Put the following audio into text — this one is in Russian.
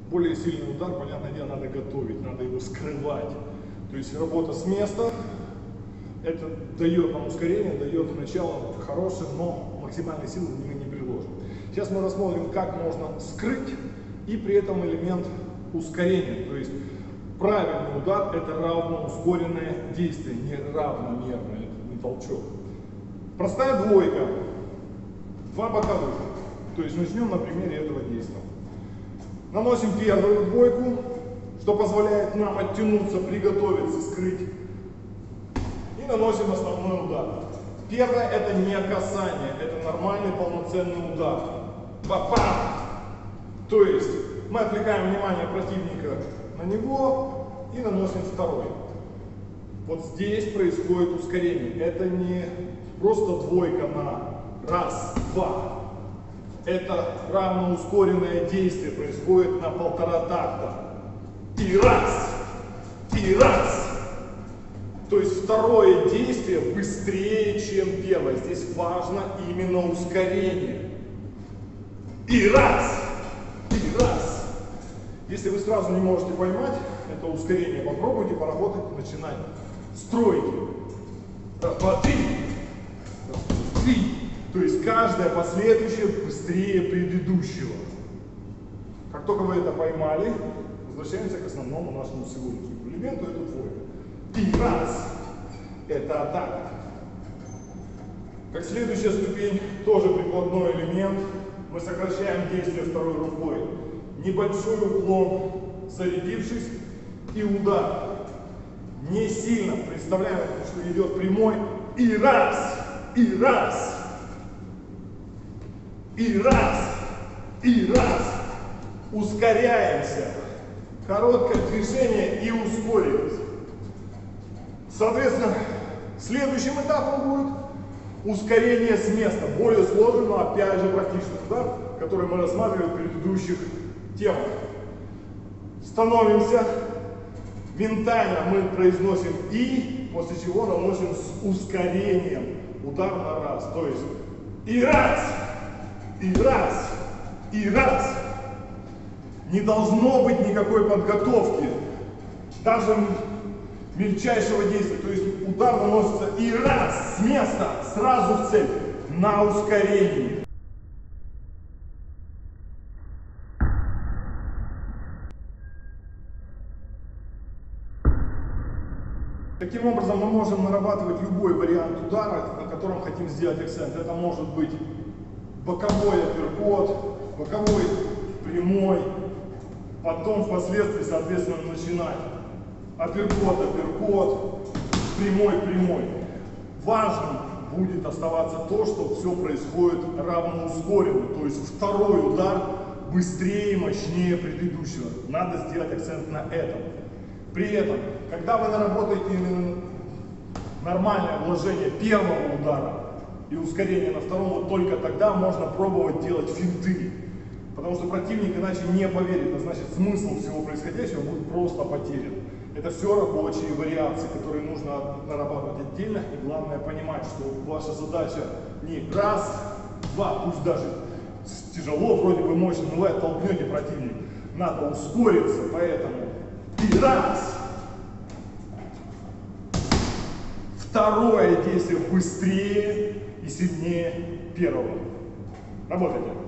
Более сильный удар, понятное дело, надо готовить, надо его скрывать. То есть работа с места, это дает нам ускорение, дает начало хорошее, но максимальной силы мы не приложим. Сейчас мы рассмотрим, как можно скрыть и при этом элемент ускорения. То есть правильный удар — это равно ускоренное действие, не равномерное, это не толчок. Простая двойка, два боковых. То есть начнем на примере этого действия. Наносим первую двойку, что позволяет нам оттянуться, приготовиться, скрыть. И наносим основной удар. Первое — это не касание, это нормальный полноценный удар. Па-пам! То есть мы отвлекаем внимание противника на него и наносим второй. Вот здесь происходит ускорение. Это не просто двойка на раз, два. Это равноускоренное действие происходит на 1,5 такта. И раз, и раз. То есть второе действие быстрее, чем первое. Здесь важно именно ускорение. И раз, и раз. Если вы сразу не можете поймать это ускорение, попробуйте поработать, начинать. Стройте. Раз, два, три. Раз, два, три. То есть каждая последующая быстрее предыдущего. Как только вы это поймали, возвращаемся к основному нашему сегодняшнему элементу, это двойка. И раз. Это атака. Как следующая ступень, тоже прикладной элемент. Мы сокращаем действие второй рукой. Небольшой уклон, зарядившись, и удар. Не сильно. Представляем, что идет прямой. И раз. И раз. И раз, и раз. Ускоряемся. Короткое движение и ускорились. Соответственно, следующим этапом будет ускорение с места. Более сложный, но опять же практичный удар, который мы рассматривали в предыдущих темах. Становимся. Ментально мы произносим «и», после чего наносим с ускорением удар на раз. То есть и раз. И раз, и раз. Не должно быть никакой подготовки, даже мельчайшего действия. То есть удар наносится и раз, с места, сразу в цель, на ускорении. Таким образом мы можем нарабатывать любой вариант удара, на котором хотим сделать акцент. Это может быть боковой апперкот, боковой прямой, потом впоследствии, соответственно, начинать апперкот, апперкот, прямой, прямой. Важным будет оставаться то, что все происходит равноускоренно, то есть второй удар быстрее и мощнее предыдущего. Надо сделать акцент на этом. При этом, когда вы наработаете нормальное вложение первого удара и ускорение на втором, вот только тогда можно пробовать делать финты. Потому что противник иначе не поверит, а значит смысл всего происходящего будет просто потерян. Это все рабочие вариации, которые нужно нарабатывать отдельно. И главное понимать, что ваша задача не раз, два, пусть даже тяжело, вроде бы мощно, но вы оттолкнете противника. Надо ускориться, поэтому и раз. Второе действие быстрее и сильнее первого. Работайте.